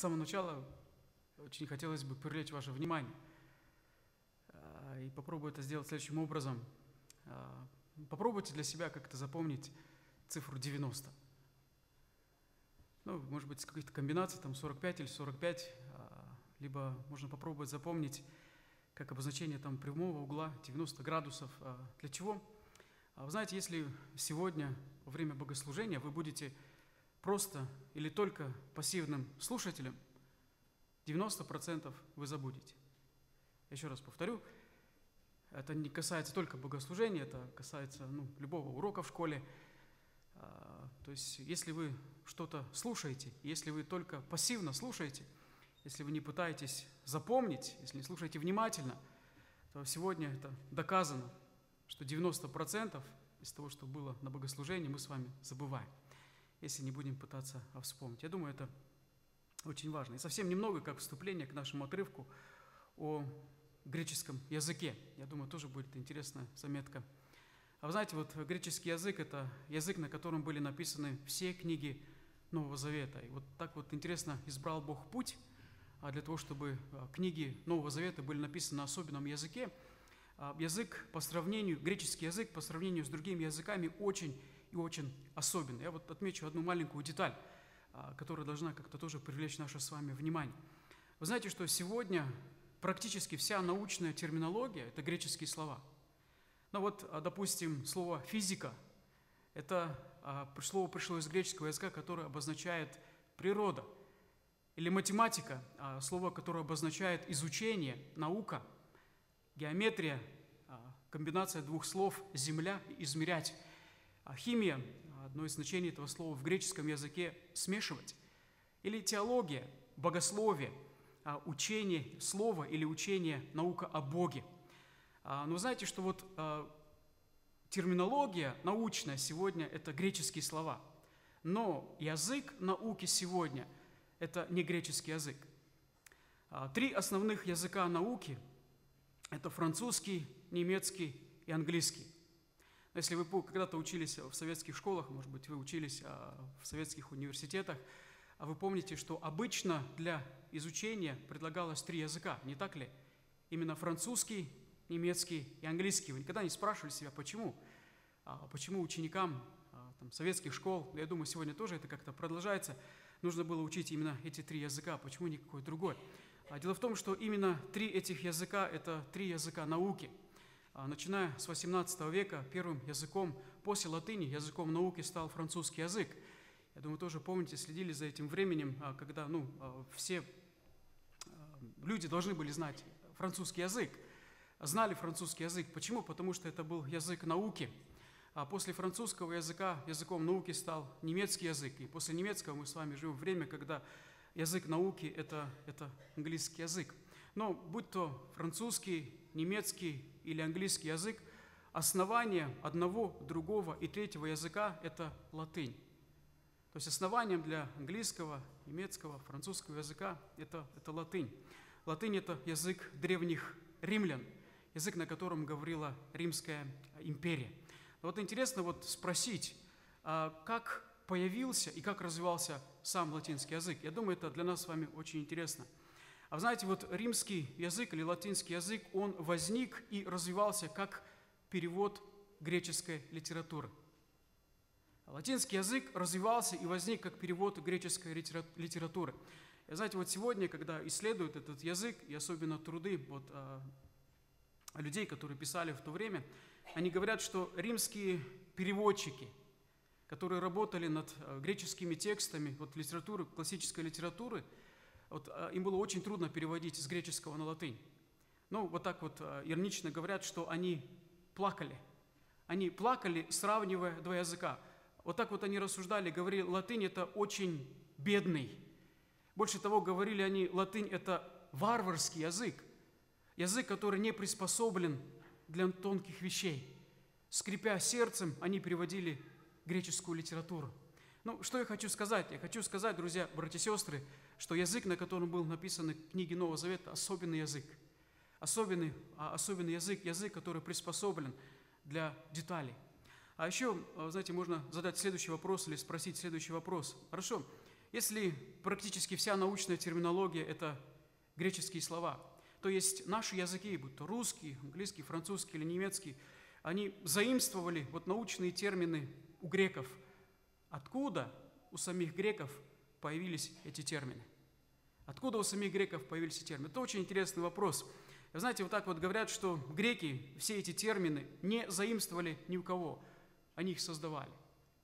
С самого начала очень хотелось бы привлечь ваше внимание и попробую это сделать следующим образом. Попробуйте для себя как-то запомнить цифру 90. Ну, может быть, с каких-то комбинаций, там 45 или 45, либо можно попробовать запомнить как обозначение там прямого угла 90 градусов. Для чего? Вы знаете, если сегодня во время богослужения вы будете просто или только пассивным слушателем, 90% вы забудете. Еще раз повторю, это не касается только богослужения, это касается любого урока в школе. То есть, если вы что-то слушаете, если вы только пассивно слушаете, если вы не пытаетесь запомнить, если не слушаете внимательно, то сегодня это доказано, что 90% из того, что было на богослужении, мы с вами забываем, если не будем пытаться вспомнить. Я думаю, это очень важно. И совсем немного, как вступление к нашему отрывку о греческом языке. Я думаю, тоже будет интересная заметка. А вы знаете, вот греческий язык – это язык, на котором были написаны все книги Нового Завета. И вот так вот интересно избрал Бог путь для того, чтобы книги Нового Завета были написаны на особенном языке. Язык по сравнению, греческий язык по сравнению с другими языками очень и очень особенный. Я вот отмечу одну маленькую деталь, которая должна как-то тоже привлечь наше с вами внимание. Вы знаете, что сегодня практически вся научная терминология – это греческие слова. Ну вот, допустим, слово «физика» – это слово пришло из греческого языка, которое обозначает природа. Или математика – слово, которое обозначает изучение, наука. Геометрия – комбинация двух слов «земля» и «измерять». Химия – одно из значений этого слова в греческом языке – «смешивать». Или теология, богословие, учение слова или учение, наука о Боге. Но знаете, что вот терминология научная сегодня – это греческие слова. Но язык науки сегодня – это не греческий язык. Три основных языка науки – это французский, немецкий и английский. Если вы когда-то учились в советских школах, может быть, вы учились в советских университетах, вы помните, что обычно для изучения предлагалось три языка, не так ли? Именно французский, немецкий и английский. Вы никогда не спрашивали себя, почему? Почему ученикам советских школ, я думаю, сегодня тоже это как-то продолжается, нужно было учить именно эти три языка, почему не какой другой? Дело в том, что именно три этих языка – это три языка науки. Начиная с 18 века первым языком после латыни, языком науки стал французский язык. Я думаю, тоже помните, следили за этим временем, когда все люди должны были знать французский язык, знали французский язык. Почему? Потому что это был язык науки. А после французского языка языком науки стал немецкий язык. И после немецкого мы с вами живем в время, когда язык науки – это английский язык. Но будь то французский, немецкий или английский язык, основание одного, другого и третьего языка – это латынь. То есть основанием для английского, немецкого, французского языка – это латынь. Латынь – это язык древних римлян, язык, на котором говорила Римская империя. Вот интересно спросить, как появился и как развивался сам латинский язык. Я думаю, это для нас с вами очень интересно. А вы знаете, римский язык или латинский язык, он возник и развивался как перевод греческой литературы. Латинский язык развивался и возник как перевод греческой литературы. И знаете, сегодня, когда исследуют этот язык, и особенно труды людей, которые писали в то время, они говорят, что римские переводчики, которые работали над греческими текстами, литературы, классической литературы, им было очень трудно переводить с греческого на латынь. Иронично говорят, что они плакали. Они плакали, сравнивая два языка. Они рассуждали, говорили, латынь – это очень бедный. Больше того, говорили они, латынь – это варварский язык. Язык, который не приспособлен для тонких вещей. Скрипя сердцем, они переводили греческую литературу. Что я хочу сказать? Я хочу сказать, друзья, братья и сестры, что язык, на котором был написаны книги Нового Завета, особенный язык. Особенный язык, который приспособлен для деталей. А еще, знаете, можно задать следующий вопрос или спросить следующий вопрос. Хорошо, Если практически вся научная терминология – это греческие слова, то есть наши языки, будь то русский, английский, французский или немецкий, они заимствовали вот научные термины у греков. Откуда у самих греков появились эти термины? Откуда у самих греков появились эти термины? Это очень интересный вопрос. Вы знаете, вот так вот говорят, что греки все эти термины не заимствовали ни у кого, они их создавали.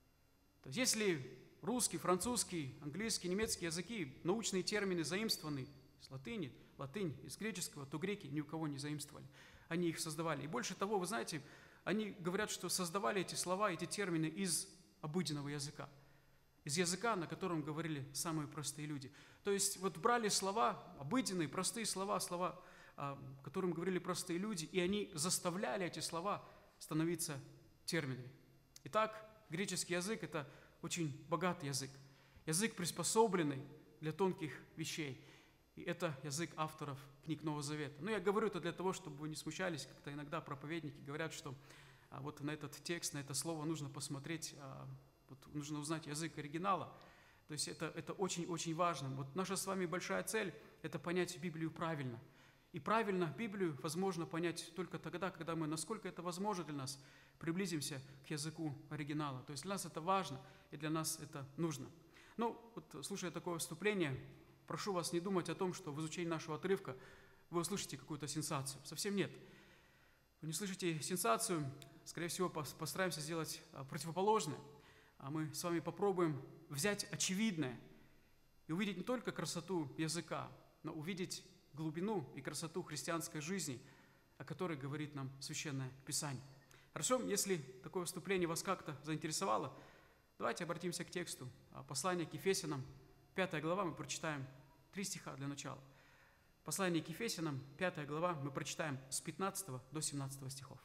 То есть если русский, французский, английский, немецкий языки, научные термины заимствованы из латыни, латынь из греческого, то греки ни у кого не заимствовали, они их создавали. И больше того, вы знаете, они говорят, что создавали эти слова, эти термины из обыденного языка, из языка, на котором говорили самые простые люди. То есть вот брали слова, обыденные, простые слова, которым говорили простые люди, и они заставляли эти слова становиться терминами. Итак, греческий язык – это очень богатый язык, язык, приспособленный для тонких вещей. И это язык авторов книг Нового Завета. Но я говорю это для того, чтобы вы не смущались, как-то иногда проповедники говорят, что вот на этот текст, на это слово нужно посмотреть, вот нужно узнать язык оригинала. То есть это очень-очень важно. Вот наша с вами большая цель – это понять Библию правильно. И правильно Библию возможно понять только тогда, когда мы, насколько это возможно для нас, приблизимся к языку оригинала. То есть для нас это важно, и для нас это нужно. Ну, вот слушая такое вступление, прошу вас не думать о том, что в изучении нашего отрывка вы услышите какую-то сенсацию. Совсем нет. Вы не слышите сенсацию, скорее всего, постараемся сделать противоположное. А мы с вами попробуем взять очевидное и увидеть не только красоту языка, но увидеть глубину и красоту христианской жизни, о которой говорит нам Священное Писание. Хорошо, если такое вступление вас как-то заинтересовало, давайте обратимся к тексту. Послание к Ефесянам, 5 глава, мы прочитаем 3 стиха для начала. Послание к Ефесянам, 5 глава, мы прочитаем с 15 до 17 стихов.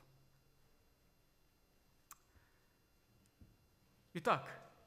Итак,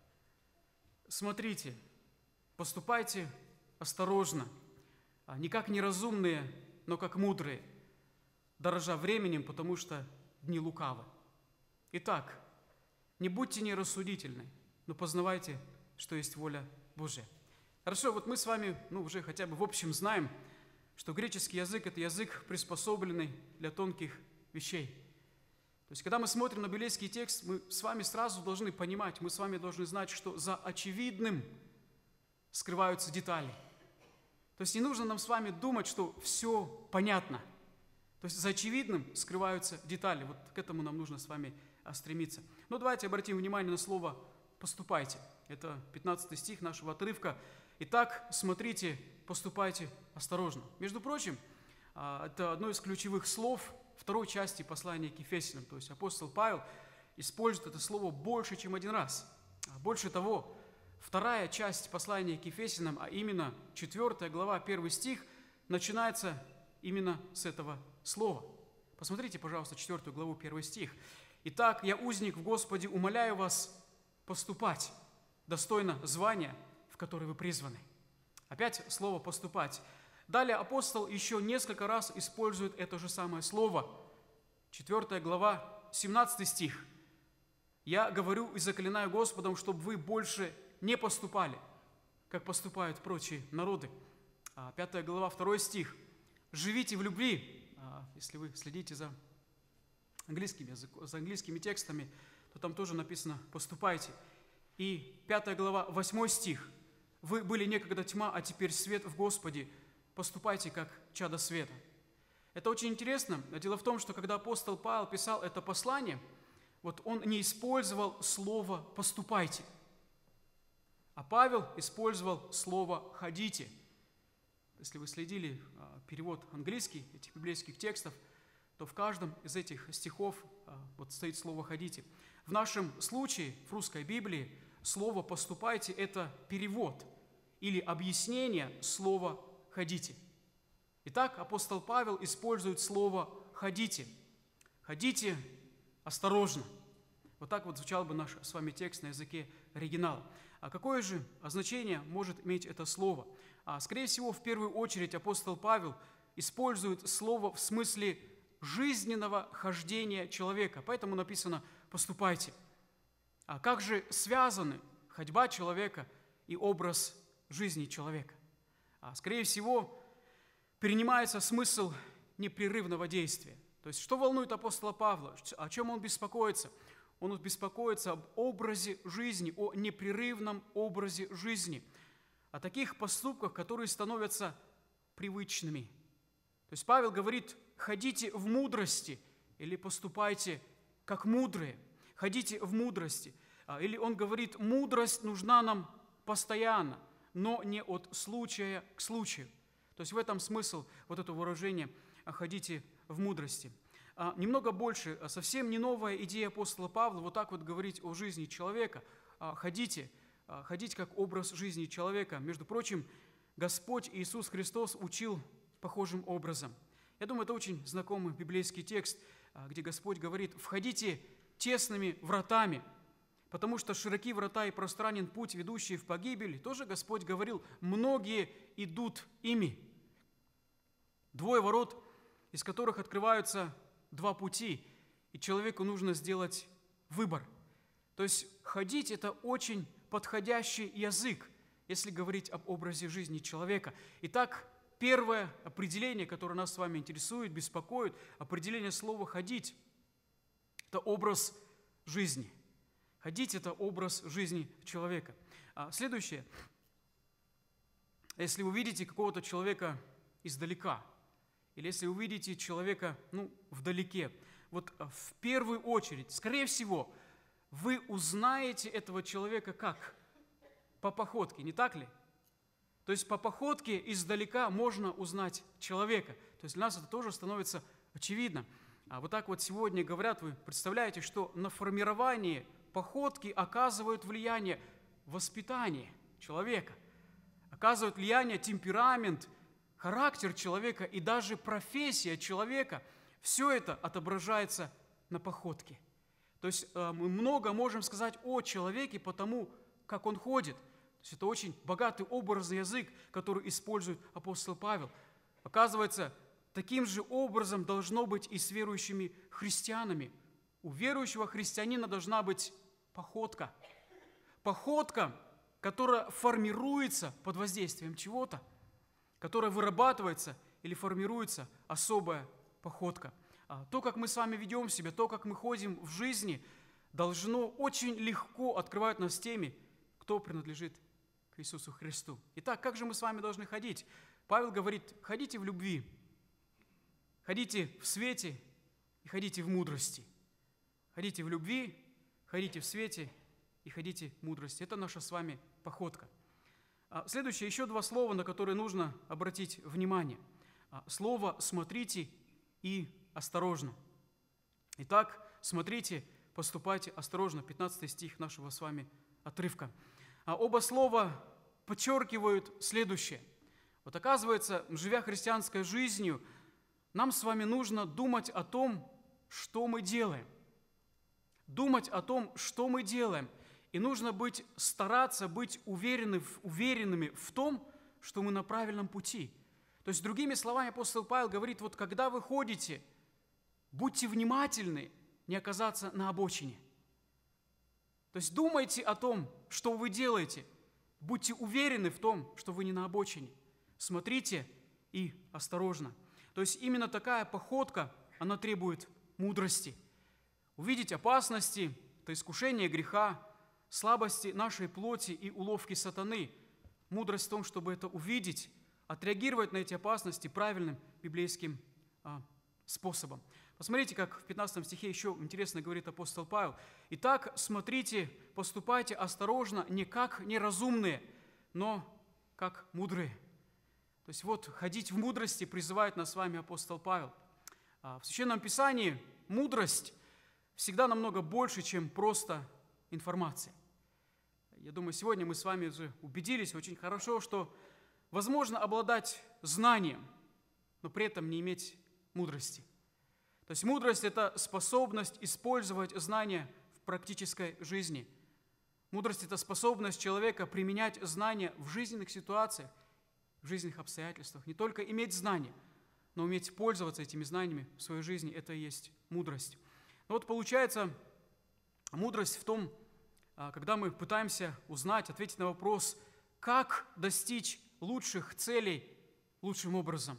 смотрите, поступайте осторожно, не как неразумные, но как мудрые, дорожа временем, потому что дни лукавы. Итак, не будьте нерассудительны, но познавайте, что есть воля Божья. Хорошо, вот мы с вами, уже хотя бы в общем знаем, что греческий язык – это язык, приспособленный для тонких вещей. То есть, когда мы смотрим на библейский текст, мы с вами сразу должны понимать, мы с вами должны знать, что за очевидным скрываются детали. То есть, не нужно нам с вами думать, что все понятно. То есть, за очевидным скрываются детали. Вот к этому нам нужно с вами стремиться. Но давайте обратим внимание на слово «поступайте». Это 15 стих нашего отрывка. Итак, смотрите, поступайте осторожно. Между прочим, это одно из ключевых слов второй части послания к Ефесянам. То есть апостол Павел использует это слово больше, чем один раз. Больше того, вторая часть послания к Ефесянам, а именно 4 глава, 1 стих, начинается именно с этого слова. Посмотрите, пожалуйста, 4 главу, 1 стих. «Итак, я, узник в Господе, умоляю вас поступать достойно звания, в которое вы призваны». Опять слово «поступать». Далее апостол еще несколько раз использует это же самое слово. 4 глава, 17 стих. «Я говорю и заклинаю Господом, чтобы вы больше не поступали, как поступают прочие народы». 5 глава, 2 стих. «Живите в любви». Если вы следите за английскими текстами, то там тоже написано «поступайте». И 5 глава, 8 стих. «Вы были некогда тьма, а теперь свет в Господе. Поступайте, как чада света». Это очень интересно. Дело в том, что когда апостол Павел писал это послание, вот он не использовал слово «поступайте», а Павел использовал слово «ходите». Если вы следили перевод английский этих библейских текстов, то в каждом из этих стихов вот стоит слово «ходите». В нашем случае, в русской Библии, слово «поступайте» – это перевод или объяснение слова «ходите». Итак, апостол Павел использует слово «ходите». «Ходите осторожно». Вот так вот звучал бы наш с вами текст на языке оригинала. А какое же значение может иметь это слово? Скорее всего, в первую очередь апостол Павел использует слово в смысле жизненного хождения человека. Поэтому написано «поступайте». А как же связаны ходьба человека и образ жизни человека. Скорее всего, перенимается смысл непрерывного действия. То есть, что волнует апостола Павла, о чем он беспокоится? Он беспокоится об образе жизни, о непрерывном образе жизни, о таких поступках, которые становятся привычными. То есть Павел говорит: ходите в мудрости или поступайте как мудрые, ходите в мудрости. Или он говорит: мудрость нужна нам постоянно, но не от случая к случаю. То есть в этом смысл вот этого выражения «ходите в мудрости». Немного больше, совсем не новая идея апостола Павла вот так вот говорить о жизни человека. Ходите как образ жизни человека. Между прочим, Господь Иисус Христос учил похожим образом. Я думаю, это очень знакомый библейский текст, где Господь говорит: «Входите тесными вратами, потому что широки врата и пространен путь, ведущий в погибель». Тоже Господь говорил: «Многие идут ими». Двое ворот, из которых открываются два пути, и человеку нужно сделать выбор. То есть ходить – это очень подходящий язык, если говорить об образе жизни человека. Итак, первое определение, которое нас с вами интересует, беспокоит, определение слова «ходить» – это образ жизни. Ходить – это образ жизни человека. Следующее. Если вы видите какого-то человека издалека, или если вы видите человека вдалеке, вот в первую очередь, скорее всего, вы узнаете этого человека как? По походке, не так ли? То есть по походке издалека можно узнать человека. То есть для нас это тоже становится очевидно. Вот так вот сегодня говорят, вы представляете, что на формирование походки оказывает влияние воспитание человека, оказывает влияние темперамент, характер человека и даже профессия человека. Все это отображается на походке. То есть мы много можем сказать о человеке по тому, как он ходит. То есть это очень богатый образный язык, который использует апостол Павел. Оказывается, таким же образом должно быть и с верующими христианами. У верующего христианина должна быть походка. Походка, которая формируется под воздействием чего-то, которая вырабатывается или формируется особая походка. То, как мы с вами ведем себя, то, как мы ходим в жизни, должно очень легко открывать нас теми, кто принадлежит к Иисусу Христу. Итак, как же мы с вами должны ходить? Павел говорит: ходите в любви, ходите в свете и ходите в мудрости. Ходите в любви, ходите в свете и ходите в мудрости. Это наша с вами походка. Следующее, еще два слова, на которые нужно обратить внимание. Слово «смотрите» и «осторожно». Итак, смотрите, поступайте осторожно. 15 стих нашего с вами отрывка. Оба слова подчеркивают следующее. Вот оказывается, живя христианской жизнью, нам с вами нужно думать о том, что мы делаем. Думать о том, что мы делаем. И нужно стараться быть уверенными в том, что мы на правильном пути. То есть, другими словами, апостол Павел говорит: вот когда вы ходите, будьте внимательны, не оказаться на обочине. То есть думайте о том, что вы делаете. Будьте уверены в том, что вы не на обочине. Смотрите и осторожно. То есть именно такая походка, она требует мудрости. Увидеть опасности, это искушение греха, слабости нашей плоти и уловки сатаны. Мудрость в том, чтобы это увидеть, отреагировать на эти опасности правильным библейским способом. Посмотрите, как в 15 стихе еще интересно говорит апостол Павел. «Итак, смотрите, поступайте осторожно, не как неразумные, но как мудрые». То есть вот ходить в мудрости призывает нас с вами апостол Павел. В Священном Писании мудрость всегда намного больше, чем просто информация. Я думаю, сегодня мы с вами уже убедились очень хорошо, что возможно обладать знанием, но при этом не иметь мудрости. То есть мудрость – это способность использовать знания в практической жизни. Мудрость – это способность человека применять знания в жизненных ситуациях, в жизненных обстоятельствах. Не только иметь знания, но уметь пользоваться этими знаниями в своей жизни – это и есть мудрость. Но вот получается, мудрость в том, когда мы пытаемся узнать, ответить на вопрос, как достичь лучших целей лучшим образом.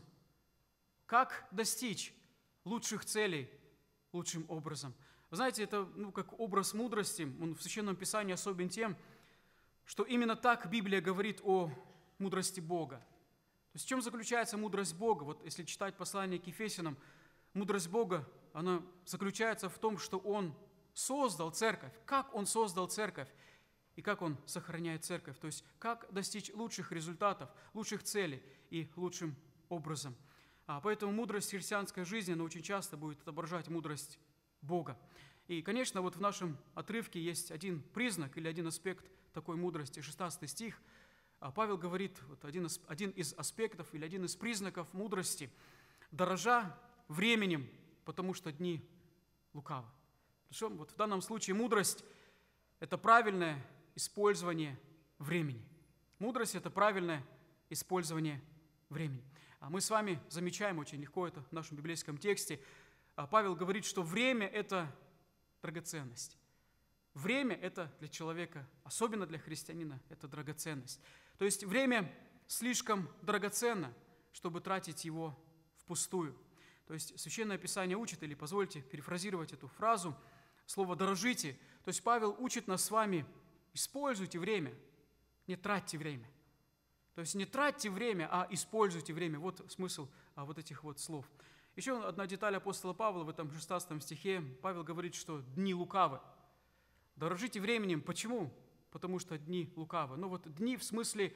Как достичь лучших целей лучшим образом. Вы знаете, это как образ мудрости, он в Священном Писании особен тем, что именно так Библия говорит о мудрости Бога. То есть в чем заключается мудрость Бога? Вот если читать послание к Ефесянам, мудрость Бога, она заключается в том, что Он создал церковь. Как Он создал церковь и как Он сохраняет церковь. То есть как достичь лучших результатов, лучших целей и лучшим образом. Поэтому мудрость христианской жизни, она очень часто будет отображать мудрость Бога. И, конечно, вот в нашем отрывке есть один признак или один аспект такой мудрости, 16 стих. Павел говорит, вот один из аспектов или один из признаков мудрости, дорожа временем, потому что дни лукавы. Хорошо? Вот в данном случае мудрость – это правильное использование времени. Мудрость – это правильное использование времени. Мы с вами замечаем очень легко это в нашем библейском тексте. Павел говорит, что время – это драгоценность. Время – это для человека, особенно для христианина, это драгоценность. То есть время слишком драгоценно, чтобы тратить его впустую. То есть Священное Писание учит, или позвольте перефразировать эту фразу, слово «дорожите». То есть Павел учит нас с вами: используйте время, не тратьте время. То есть не тратьте время, а используйте время. Вот смысл вот этих вот слов. Еще одна деталь апостола Павла в этом 16 стихе. Павел говорит, что дни лукавы. Дорожите временем. Почему? Потому что дни лукавы. Ну вот дни в смысле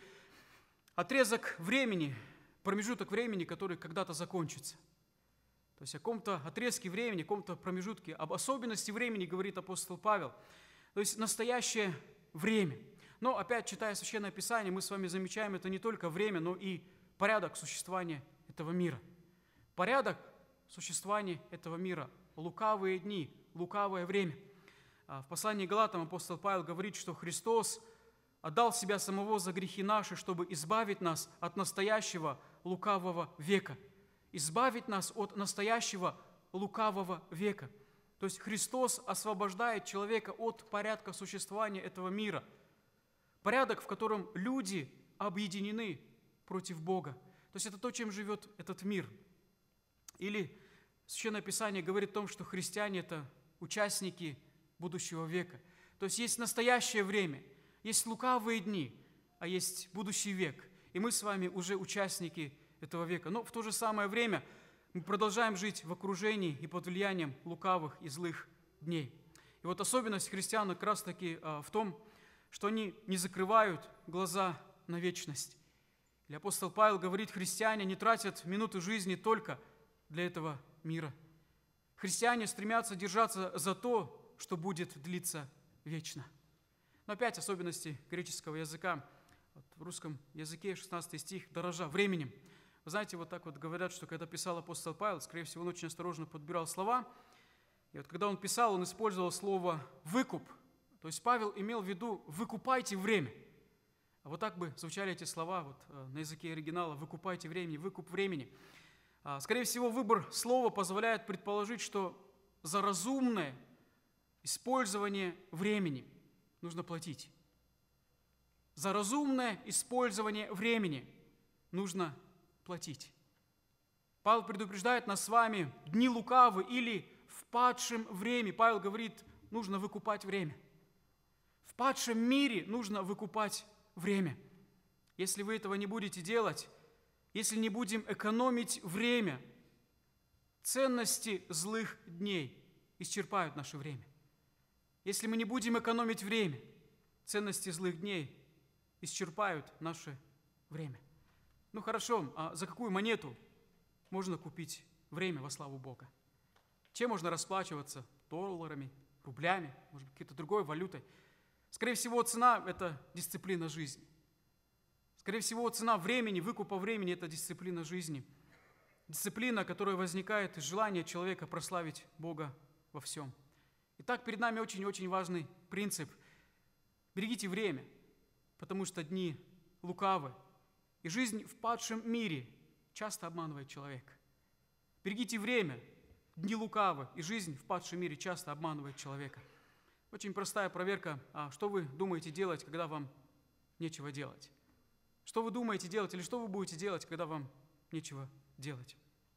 отрезок времени, промежуток времени, который когда-то закончится. То есть о каком-то отрезке времени, о каком-то промежутке, об особенности времени говорит апостол Павел. То есть настоящее время. Но опять, читая Священное Писание, мы с вами замечаем, это не только время, но и порядок существования этого мира. Порядок существования этого мира. Лукавые дни, лукавое время. В послании к Галатам апостол Павел говорит, что Христос отдал Себя самого за грехи наши, чтобы избавить нас от настоящего лукавого века. Избавить нас от настоящего лукавого века. То есть Христос освобождает человека от порядка существования этого мира. Порядок, в котором люди объединены против Бога. То есть это то, чем живет этот мир. Или Священное Писание говорит о том, что христиане – это участники будущего века. То есть есть настоящее время, есть лукавые дни, а есть будущий век. И мы с вами уже участники этого века. Но в то же самое время мы продолжаем жить в окружении и под влиянием лукавых и злых дней. И вот особенность христиан как раз-таки в том, что они не закрывают глаза на вечность. И апостол Павел говорит, христиане не тратят минуты жизни только для этого мира. Христиане стремятся держаться за то, что будет длиться вечно. Но опять особенности греческого языка. Вот в русском языке 16 стих «дорожа временем». Вы знаете, вот так вот говорят, что когда писал апостол Павел, скорее всего, он очень осторожно подбирал слова. И вот когда он писал, он использовал слово «выкуп». То есть Павел имел в виду «выкупайте время». А вот так бы звучали эти слова вот, на языке оригинала «выкупайте времени», «выкуп времени». Скорее всего, выбор слова позволяет предположить, что за разумное использование времени нужно платить. За разумное использование времени нужно платить. Павел предупреждает нас с вами: дни лукавы или в падшем времени. Павел говорит, нужно выкупать время. В падшем мире нужно выкупать время. Если вы этого не будете делать, если не будем экономить время, ценности злых дней исчерпают наше время. Если мы не будем экономить время, ценности злых дней исчерпают наше время. Ну хорошо, а за какую монету можно купить время во славу Бога? Чем можно расплачиваться? Долларами, рублями, может быть, какой-то другой валютой? Скорее всего, цена – это дисциплина жизни. Скорее всего, цена времени, выкупа времени – это дисциплина жизни. Дисциплина, которая возникает из желания человека прославить Бога во всем. Итак, перед нами очень-очень важный принцип. Берегите время, потому что дни лукавы, и жизнь в падшем мире часто обманывает человека. Берегите время, дни лукавы, и жизнь в падшем мире часто обманывает человека. Очень простая проверка. Что вы думаете делать, когда вам нечего делать? Что вы думаете делать или что вы будете делать, когда вам нечего делать?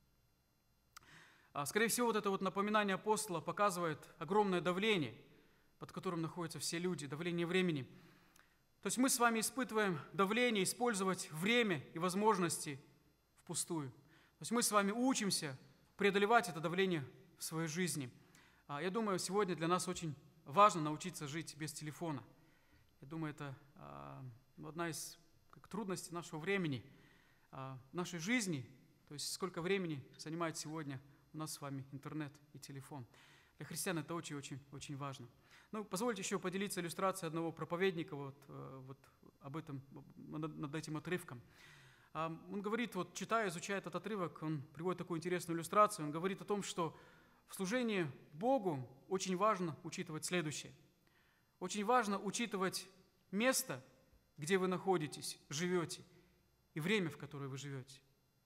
Скорее всего, вот это вот напоминание апостола показывает огромное давление, под которым находятся все люди, давление времени. То есть мы с вами испытываем давление использовать время и возможности впустую. То есть мы с вами учимся преодолевать это давление в своей жизни. Я думаю, сегодня для нас очень важно научиться жить без телефона. Я думаю, это одна из трудностей нашего времени, нашей жизни. То есть сколько времени занимает сегодня у нас с вами интернет и телефон. Для христиан это очень-очень важно. Ну, позвольте еще поделиться иллюстрацией одного проповедника вот об этом, над этим отрывком. Он говорит, вот читая, изучая этот отрывок, он приводит такую интересную иллюстрацию. Он говорит о том, что в служении Богу очень важно учитывать следующее. Очень важно учитывать место, где вы находитесь, живете, и время, в которое вы живете.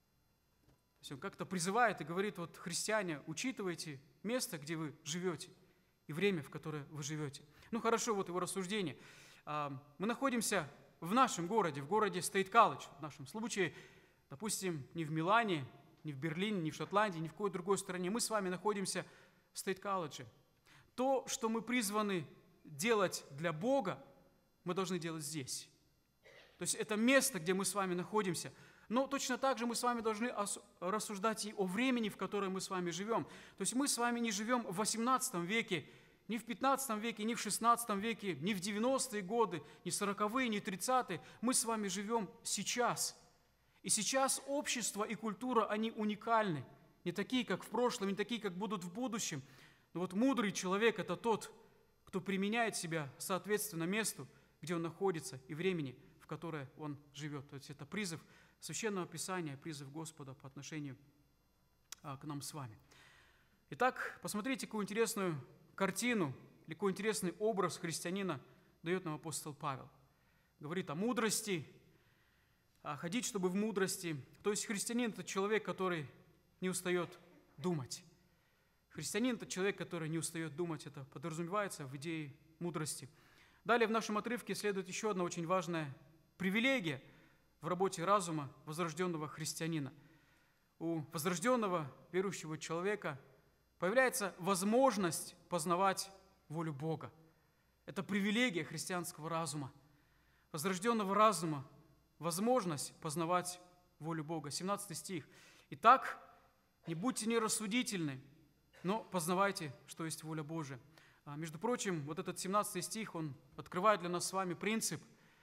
То есть он как-то призывает и говорит, вот, христиане, учитывайте место, где вы живете, и время, в которое вы живете. Ну, хорошо, вот его рассуждение. Мы находимся в нашем городе, в городе Стейт Колледж, в нашем случае, допустим, не в Милане, не в Берлине, не в Шотландии, ни в какой другой стране. Мы с вами находимся в Стейт Колледже. То, что мы призваны делать для Бога, мы должны делать здесь. То есть это место, где мы с вами находимся. Но точно так же мы с вами должны рассуждать и о времени, в котором мы с вами живем. То есть мы с вами не живем в 18 веке, ни в 15 веке, ни в 16 веке, ни в 90-е годы, ни в 40-е, ни в 30-е. Мы с вами живем сейчас. И сейчас общество и культура, они уникальны. Не такие, как в прошлом, не такие, как будут в будущем. Но вот мудрый человек – это тот, кто применяет себя соответственно месту, где он находится, и времени, в которое он живет. То есть это призыв Священного Писания, призыв Господа по отношению к нам с вами. Итак, посмотрите, какую интересную картину, или какой интересный образ христианина дает нам апостол Павел. Говорит о мудрости, ходить, чтобы в мудрости. То есть христианин – это человек, который не устает думать. Христианин – это человек, который не устает думать. Это подразумевается в идее мудрости. Далее в нашем отрывке следует еще одна очень важная привилегия в работе разума возрожденного христианина. У возрожденного верующего человека появляется возможность познавать волю Бога. Это привилегия христианского разума. Возрожденного разума возможность познавать волю Бога. 17 стих. «Итак, не будьте нерассудительны, но познавайте, что есть воля Божия». Между прочим, вот этот 17 стих, он открывает для нас с вами принцип,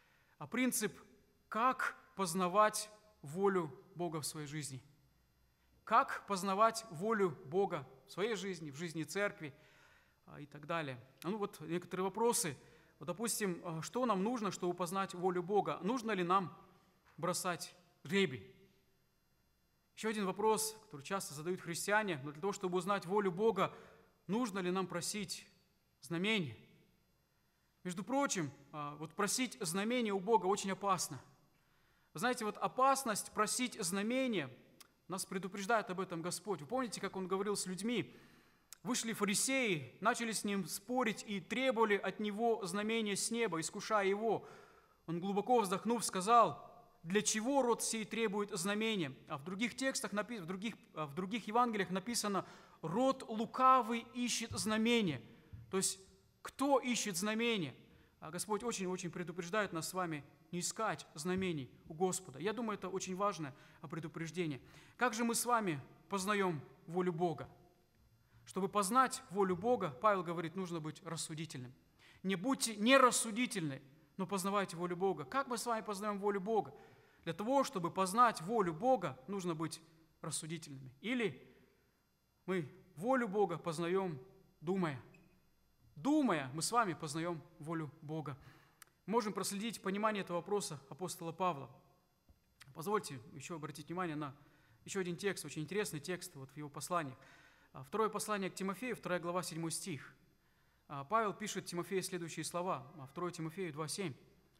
как познавать волю Бога в своей жизни. Как познавать волю Бога в своей жизни, в жизни церкви и так далее. Ну вот некоторые вопросы. Вот, допустим, что нам нужно, чтобы познать волю Бога? Нужно ли нам бросать жребий? Еще один вопрос, который часто задают христиане. Но для того, чтобы узнать волю Бога, нужно ли нам просить знамения? Между прочим, вот просить знамения у Бога очень опасно. Вы знаете, вот опасность просить знамения, нас предупреждает об этом Господь. Вы помните, как Он говорил с людьми? Вышли фарисеи, начали с Ним спорить и требовали от Него знамения с неба, искушая Его. Он, глубоко вздохнув, сказал: «Для чего род сей требует знамения?» А в других текстах, в других Евангелиях написано: «Род лукавый ищет знамения». То есть, кто ищет знамения? А Господь очень-очень предупреждает нас с вами не искать знамений у Господа. Я думаю, это очень важное предупреждение. Как же мы с вами познаем волю Бога? Чтобы познать волю Бога, Павел говорит, нужно быть рассудительным. Не будьте нерассудительны, но познавайте волю Бога. Как мы с вами познаем волю Бога? Для того, чтобы познать волю Бога, нужно быть рассудительными. Или мы волю Бога познаем, думая. Думая, мы с вами познаем волю Бога. Можем проследить понимание этого вопроса апостола Павла. Позвольте еще обратить внимание на еще один текст, очень интересный текст вот в его посланиях. Второе послание к Тимофею, 2 глава, 7 стих. Павел пишет Тимофею следующие слова, 2 Тимофею 2:7.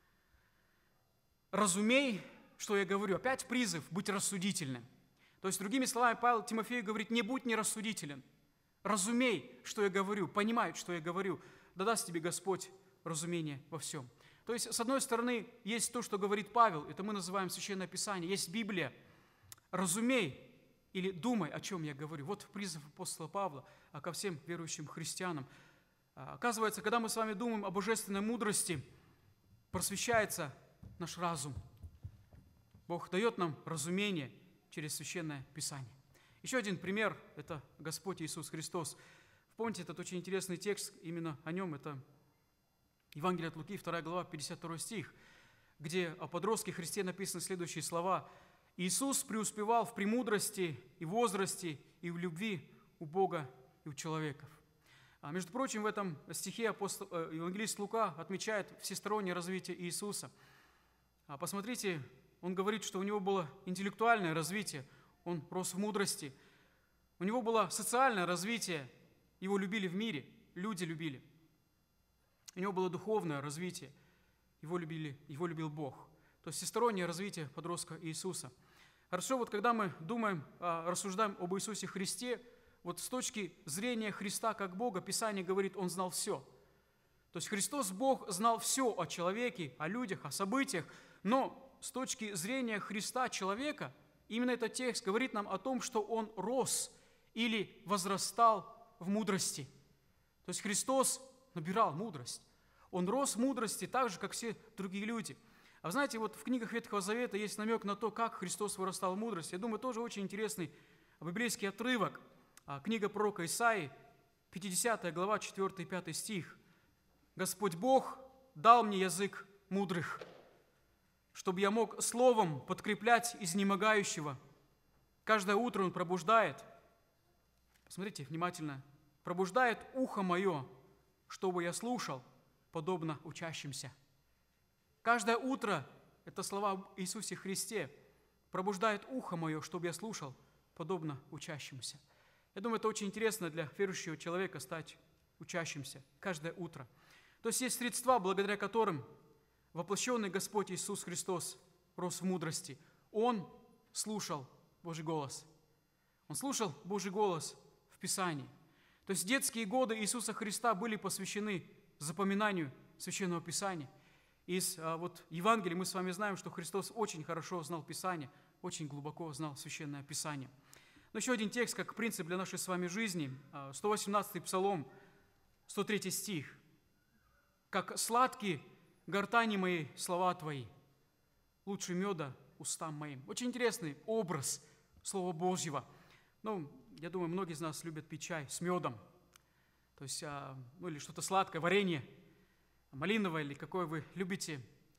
«Разумей, что я говорю». Опять призыв быть рассудительным. То есть, другими словами, Павел Тимофею говорит: не будь нерассудителен. Разумей, что я говорю, понимай, что я говорю. Да даст тебе Господь разумение во всем. То есть, с одной стороны, есть то, что говорит Павел, это мы называем Священное Писание, есть Библия. Разумей или думай, о чем я говорю. Вот призыв апостола Павла ко всем верующим христианам. Оказывается, когда мы с вами думаем о божественной мудрости, просвещается наш разум. Бог дает нам разумение через Священное Писание. Еще один пример – это Господь Иисус Христос. Помните, этот очень интересный текст, именно о нем, это Евангелие от Луки, 2 глава, 52 стих, где о подростке Христе написаны следующие слова. «Иисус преуспевал в премудрости и возрасте, и в любви у Бога и у человеков». Между прочим, в этом стихе евангелист Лука отмечает всестороннее развитие Иисуса. Посмотрите, он говорит, что у него было интеллектуальное развитие, он рос в мудрости. У него было социальное развитие, его любили в мире, люди любили. У него было духовное развитие, его любил Бог. То есть всестороннее развитие подростка Иисуса. Хорошо, вот когда мы думаем, рассуждаем об Иисусе Христе, вот с точки зрения Христа как Бога, Писание говорит, Он знал все. То есть Христос, Бог, знал все о человеке, о людях, о событиях, но с точки зрения Христа, человека, именно этот текст говорит нам о том, что Он рос или возрастал в мудрости. То есть Христос набирал мудрость. Он рос в мудрости так же, как все другие люди. А вы знаете, вот в книгах Ветхого Завета есть намек на то, как Христос вырастал в мудрости. Я думаю, тоже очень интересный библейский отрывок. Книга пророка Исаии, 50 глава, 4 и 5 стих. «Господь Бог дал мне язык мудрых, чтобы я мог словом подкреплять изнемогающего. Каждое утро Он пробуждает». Смотрите внимательно. «Пробуждает ухо мое, чтобы я слушал, подобно учащимся». Каждое утро, это слова об Иисусе Христе, пробуждает ухо мое, чтобы я слушал, подобно учащимся. Я думаю, это очень интересно для верующего человека стать учащимся каждое утро. То есть есть средства, благодаря которым воплощенный Господь Иисус Христос рос в мудрости. Он слушал Божий голос. Он слушал Божий голос в Писании. То есть детские годы Иисуса Христа были посвящены запоминанию Священного Писания. Из Евангелия мы с вами знаем, что Христос очень хорошо знал Писание, очень глубоко знал Священное Писание. Но еще один текст, как принцип для нашей с вами жизни, 118-й Псалом, 103 стих. «Как сладки гортани моей слова Твои, лучше меда устам моим». Очень интересный образ Слова Божьего. Я думаю, многие из нас любят пить чай с медом, то есть, или что-то сладкое, варенье, малиновое или какое вы любите.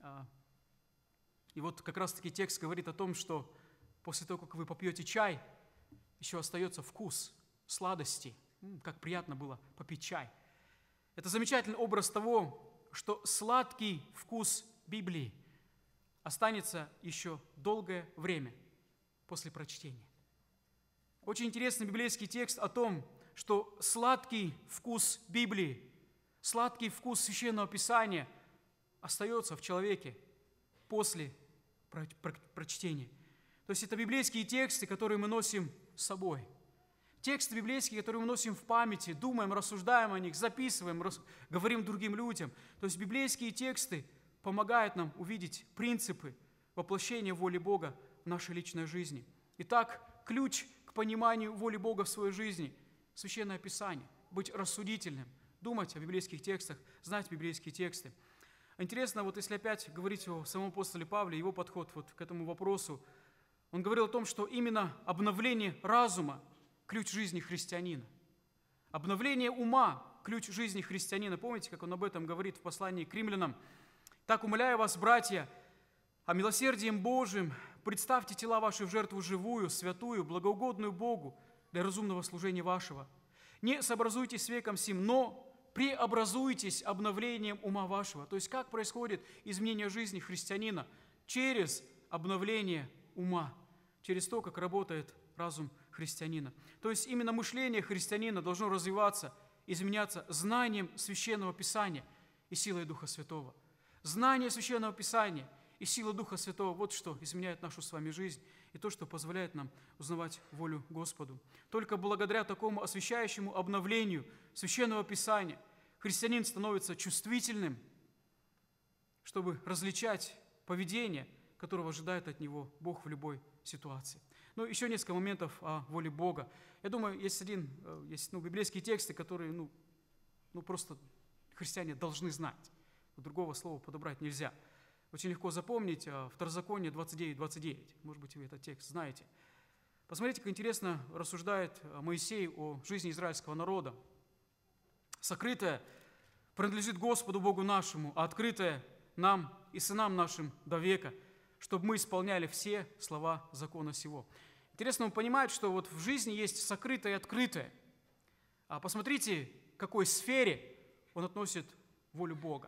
И вот как раз-таки текст говорит о том, что после того, как вы попьете чай, еще остается вкус сладости. Как приятно было попить чай. Это замечательный образ того, что сладкий вкус Библии останется еще долгое время после прочтения. Очень интересный библейский текст о том, что сладкий вкус Библии, сладкий вкус Священного Писания остается в человеке после прочтения. То есть это библейские тексты, которые мы носим с собой. Тексты библейские, которые мы носим в памяти, думаем, рассуждаем о них, записываем, говорим другим людям. То есть библейские тексты помогают нам увидеть принципы воплощения воли Бога в нашей личной жизни. Итак, ключ к пониманию воли Бога в своей жизни – Священное Писание. Быть рассудительным, думать о библейских текстах, знать библейские тексты. Интересно, вот если опять говорить о самом апостоле Павле, его подход вот к этому вопросу, он говорил о том, что именно обновление разума – ключ жизни христианина. Обновление ума – ключ жизни христианина. Помните, как он об этом говорит в послании к римлянам? «Так умоляю вас, братья, а милосердием Божиим представьте тела ваши в жертву живую, святую, благоугодную Богу для разумного служения вашего. Не сообразуйтесь с веком сим, но преобразуйтесь обновлением ума вашего». То есть как происходит изменение жизни христианина? Через обновление ума, через то, как работает разум христианина. То есть именно мышление христианина должно развиваться, изменяться знанием Священного Писания и силой Духа Святого. Знание Священного Писания и сила Духа Святого – вот что изменяет нашу с вами жизнь и то, что позволяет нам узнавать волю Господу. Только благодаря такому освящающему обновлению Священного Писания христианин становится чувствительным чтобы различать поведение, которого ожидает от него Бог в любой ситуации. Ну, еще несколько моментов о воле Бога. Я думаю, есть библейские тексты, которые просто христиане должны знать. Другого слова подобрать нельзя. Очень легко запомнить Второзаконие 29:29. Может быть, вы этот текст знаете. Посмотрите, как интересно рассуждает Моисей о жизни израильского народа. «Сокрытое принадлежит Господу Богу нашему, а открытое нам и сынам нашим до века, чтобы мы исполняли все слова закона сего». Интересно, он понимает, что вот в жизни есть сокрытое и открытое. А посмотрите, к какой сфере он относит волю Бога.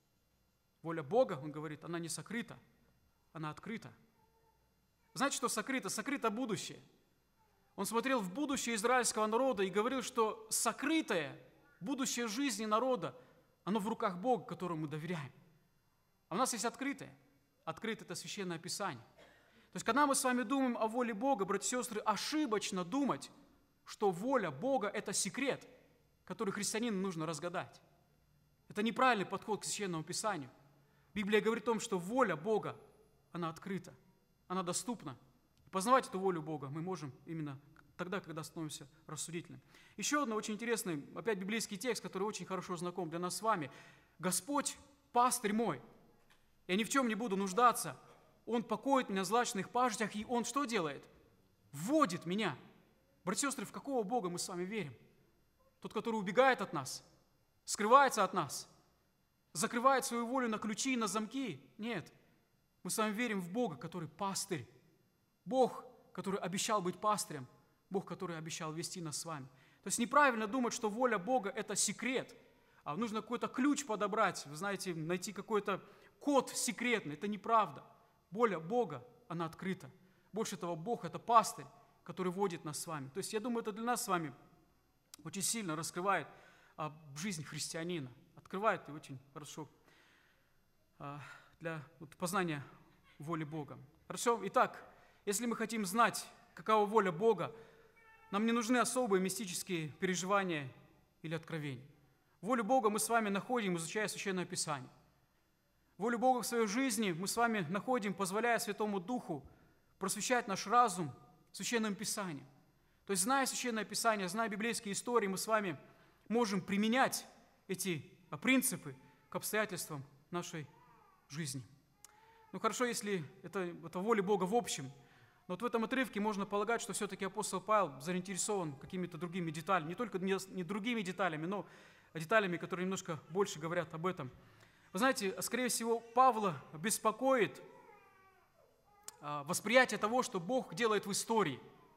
Воля Бога, он говорит, она не сокрыта, она открыта. Знаете, что сокрыто? Сокрыто будущее. Он смотрел в будущее израильского народа и говорил, что сокрытое будущее жизни народа, оно в руках Бога, которому мы доверяем. А у нас есть открытое. Открытое – это Священное Писание. То есть, когда мы с вами думаем о воле Бога, братья и сестры, ошибочно думать, что воля Бога – это секрет, который христианину нужно разгадать. Это неправильный подход к Священному Писанию. Библия говорит о том, что воля Бога, она открыта, она доступна. И познавать эту волю Бога мы можем именно тогда, когда становимся рассудительным. Еще один очень интересный, опять библейский текст, который очень хорошо знаком для нас с вами. «Господь – пастырь мой, я ни в чем не буду нуждаться. Он покоит меня в злачных пажитях, и Он что делает? Вводит меня». Братья и сестры, в какого Бога мы с вами верим? Тот, который убегает от нас, скрывается от нас, закрывает свою волю на ключи и на замки? Нет. Мы с вами верим в Бога, который пастырь. Бог, который обещал быть пастырем. Бог, который обещал вести нас с вами. То есть неправильно думать, что воля Бога – это секрет. А нужно какой-то ключ подобрать, вы знаете, найти какой-то код секретный. Это неправда. Воля Бога, она открыта. Больше того, Бог – это пастырь, который водит нас с вами. То есть я думаю, это для нас с вами очень сильно раскрывает жизнь христианина. Открывает и очень хорошо для познания воли Бога. Хорошо? Итак, если мы хотим знать, какова воля Бога, нам не нужны особые мистические переживания или откровения. Волю Бога мы с вами находим, изучая Священное Писание. Волю Бога в своей жизни мы с вами находим, позволяя Святому Духу просвещать наш разум Священным Писанием. То есть, зная Священное Писание, зная библейские истории, мы с вами можем применять эти принципы к обстоятельствам нашей жизни. Ну хорошо, если это воля Бога в общем, но вот в этом отрывке можно полагать, что все-таки апостол Павел заинтересован какими-то другими деталями, не только не другими деталями, но деталями, которые немножко больше говорят об этом. Вы знаете, скорее всего, Павла беспокоит восприятие того, что Бог делает в истории,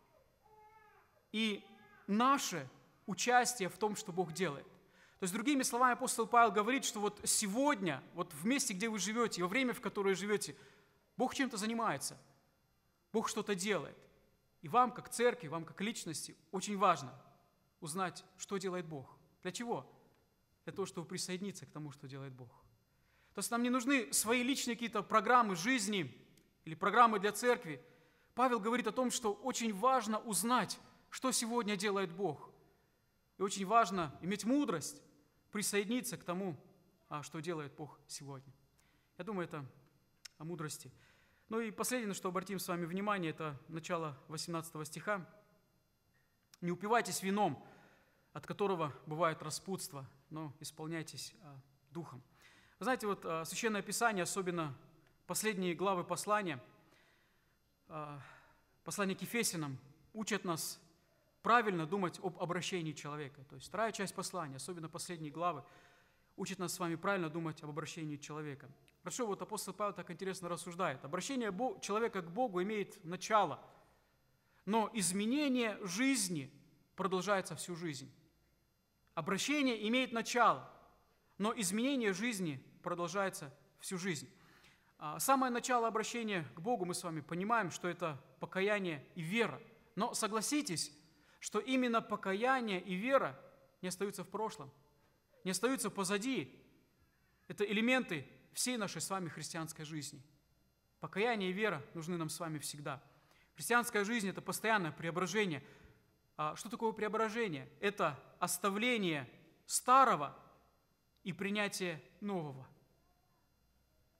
и наше участие в том, что Бог делает. То есть, другими словами, апостол Павел говорит, что вот сегодня, вот в месте, где вы живете, и во время, в которое живете, Бог чем-то занимается, Бог что-то делает. И вам, как церкви, вам, как личности, очень важно узнать, что делает Бог. Для чего? Для того, чтобы присоединиться к тому, что делает Бог. То есть нам не нужны свои личные какие-то программы жизни или программы для церкви. Павел говорит о том, что очень важно узнать, что сегодня делает Бог. И очень важно иметь мудрость присоединиться к тому, что делает Бог сегодня. Я думаю, это о мудрости. Ну и последнее, на что обратим с вами внимание, это начало 18 стиха. «Не упивайтесь вином, от которого бывает распутство, но исполняйтесь духом». Вы знаете, вот Священное Писание, особенно последние главы послания, послание к Ефесянам, учат нас правильно думать об обращении человека. То есть вторая часть послания, особенно последние главы, учит нас с вами правильно думать об обращении человека. Хорошо, вот апостол Павел так интересно рассуждает. Обращение человека к Богу имеет начало, но изменение жизни продолжается всю жизнь. Обращение имеет начало, но изменение жизни продолжается всю жизнь. Самое начало обращения к Богу мы с вами понимаем, что это покаяние и вера. Но согласитесь, что именно покаяние и вера не остаются в прошлом, не остаются позади. Это элементы всей нашей с вами христианской жизни. Покаяние и вера нужны нам с вами всегда. Христианская жизнь – это постоянное преображение. Что такое преображение? Это оставление старого и принятие нового.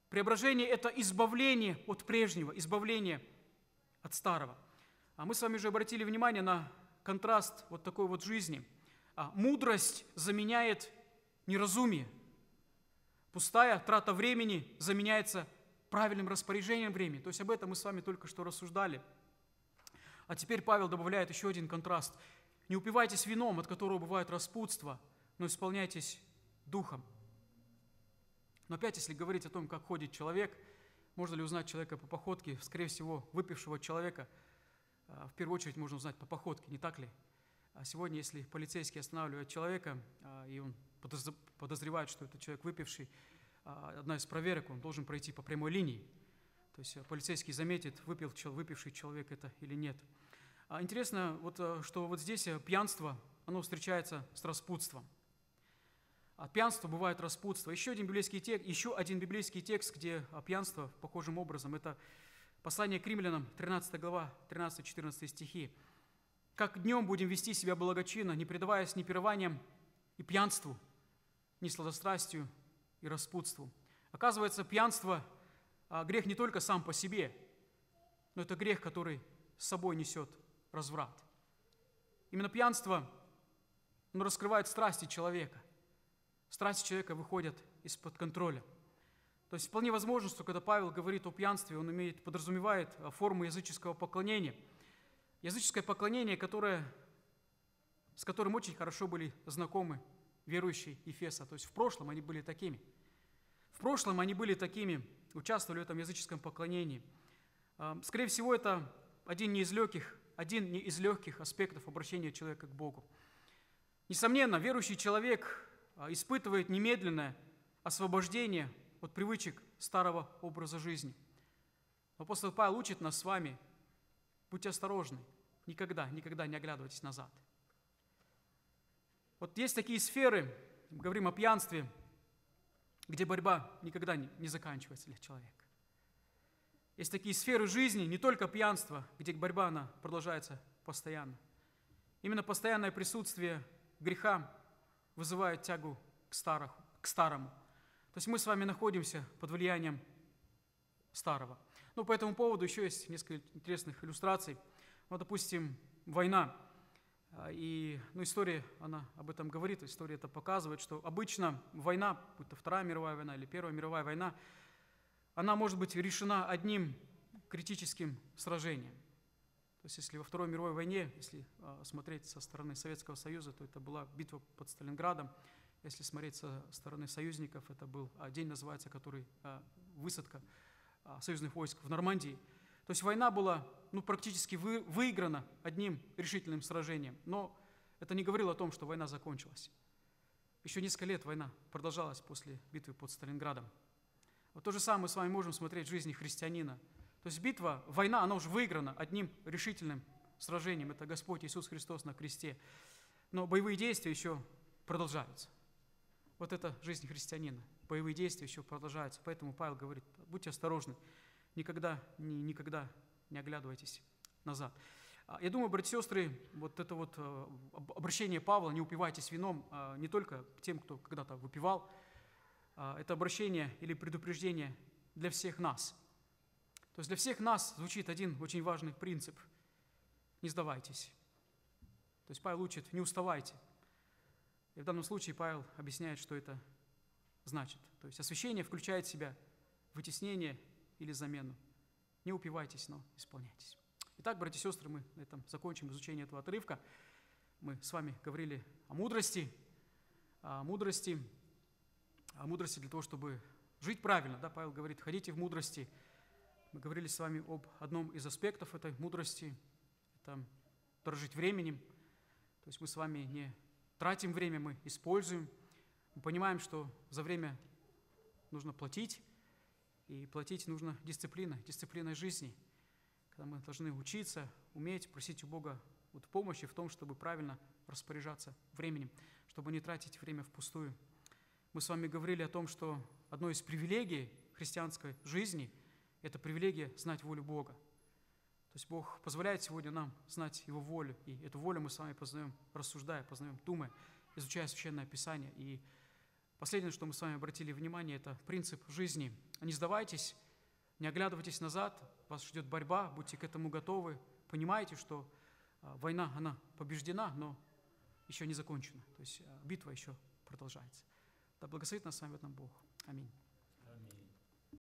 Преображение – это избавление от прежнего, избавление от старого. А мы с вами уже обратили внимание на контраст вот такой вот жизни. Мудрость заменяет неразумие. Пустая трата времени заменяется правильным распоряжением времени. То есть об этом мы с вами только что рассуждали. А теперь Павел добавляет еще один контраст. Не упивайтесь вином, от которого бывает распутство, но исполняйтесь духом. Но опять, если говорить о том, как ходит человек, можно ли узнать человека по походке? Скорее всего, выпившего человека в первую очередь можно узнать по походке, не так ли? А сегодня, если полицейский останавливает человека, и он подозревает, что это человек выпивший, одна из проверок, он должен пройти по прямой линии. То есть полицейский заметит, выпивший человек это или нет. Интересно, что вот здесь пьянство, оно встречается с распутством. От пьянства бывает распутство. Еще один библейский текст, где пьянство похожим образом, это послание к римлянам, 13 глава, 13-14 стихи. «Как днем будем вести себя благочинно, не предаваясь ни пированиям и пьянству, ни сладострастию и распутству». Оказывается, пьянство грех не только сам по себе, но это грех, который с собой несет разврат. Именно пьянство, оно раскрывает страсти человека. Страсти человека выходят из-под контроля. То есть вполне возможно, что когда Павел говорит о пьянстве, он подразумевает форму языческого поклонения. Языческое поклонение, с которым очень хорошо были знакомы верующие Ефеса. То есть в прошлом они были такими. Участвовали в этом языческом поклонении. Скорее всего, это один не из легких аспектов обращения человека к Богу. Несомненно, верующий человек испытывает немедленное освобождение от привычек старого образа жизни. Но апостол Павел учит нас с вами: будьте осторожны, никогда не оглядывайтесь назад. Вот есть такие сферы, мы говорим о пьянстве, где борьба никогда не заканчивается для человека. Есть такие сферы жизни, не только пьянство, где борьба она продолжается постоянно. Именно постоянное присутствие греха вызывает тягу к старому. То есть мы с вами находимся под влиянием старого. По этому поводу еще есть несколько интересных иллюстраций. Допустим, война. И история, она об этом говорит, история это показывает, что обычно война, будь то Вторая мировая война или Первая мировая война, она может быть решена одним критическим сражением. То есть если во Второй мировой войне, если смотреть со стороны Советского Союза, то это была битва под Сталинградом. Если смотреть со стороны союзников, это был день, называется, который высадка союзных войск в Нормандии. То есть война была практически выиграна одним решительным сражением. Но это не говорило о том, что война закончилась. Еще несколько лет война продолжалась после битвы под Сталинградом. Вот то же самое мы с вами можем смотреть в жизни христианина. То есть война, она уже выиграна одним решительным сражением. Это Господь Иисус Христос на кресте. Но боевые действия еще продолжаются. Вот это жизнь христианина. Боевые действия еще продолжаются. Поэтому Павел говорит: будьте осторожны, никогда не оглядывайтесь назад. Я думаю, братья и сестры, вот это вот обращение Павла: не упивайтесь вином, не только к тем, кто когда-то выпивал. Это обращение или предупреждение для всех нас. То есть для всех нас звучит один очень важный принцип: не сдавайтесь. То есть Павел учит: не уставайте. И в данном случае Павел объясняет, что это значит. То есть освящение включает в себя вытеснение или замену. Не упивайтесь, но исполняйтесь. Итак, братья и сестры, мы на этом закончим изучение этого отрывка. Мы с вами говорили о мудрости для того, чтобы жить правильно. Да? Павел говорит: ходите в мудрости. Мы говорили с вами об одном из аспектов этой мудрости. Это дорожить временем. То есть мы с вами не тратим время, мы используем. Мы понимаем, что за время нужно платить, и платить нужно дисциплиной жизни. Когда мы должны учиться, уметь просить у Бога помощи в том, чтобы правильно распоряжаться временем, чтобы не тратить время впустую. Мы с вами говорили о том, что одной из привилегий христианской жизни – это привилегия знать волю Бога. То есть Бог позволяет сегодня нам знать Его волю, и эту волю мы с вами познаем, рассуждая, познаем, думая, изучая Священное Писание. И Последнее, что мы с вами обратили внимание, это принцип жизни. Не сдавайтесь, не оглядывайтесь назад, вас ждет борьба, будьте к этому готовы. Понимаете, что война, она побеждена, но еще не закончена. То есть битва еще продолжается. Да благословит нас с вами в этом Бог. Аминь.